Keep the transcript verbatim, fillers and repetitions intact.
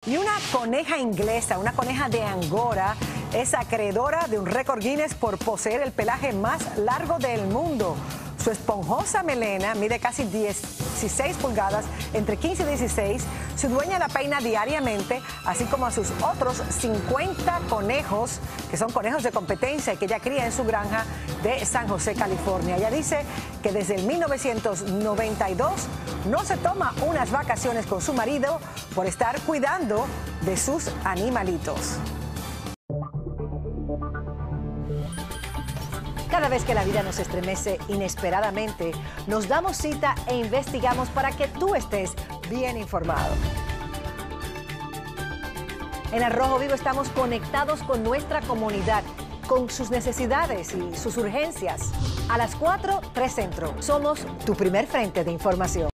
Y una coneja inglesa, una coneja de Angora, es acreedora de un récord Guinness por poseer el pelaje más largo del mundo. Su esponjosa melena mide casi dieciséis pulgadas, entre quince y dieciséis. Su dueña la peina diariamente, así como a sus otros cincuenta conejos, que son conejos de competencia y que ella cría en su granja de San José, California. Ella dice que desde el mil novecientos noventa y dos no se toma unas vacaciones con su marido por estar cuidando de sus animalitos. Cada vez que la vida nos estremece inesperadamente, nos damos cita e investigamos para que tú estés bien informado. En Al Rojo Vivo estamos conectados con nuestra comunidad, con sus necesidades y sus urgencias. A las cuatro, tres Centro. Somos tu primer frente de información.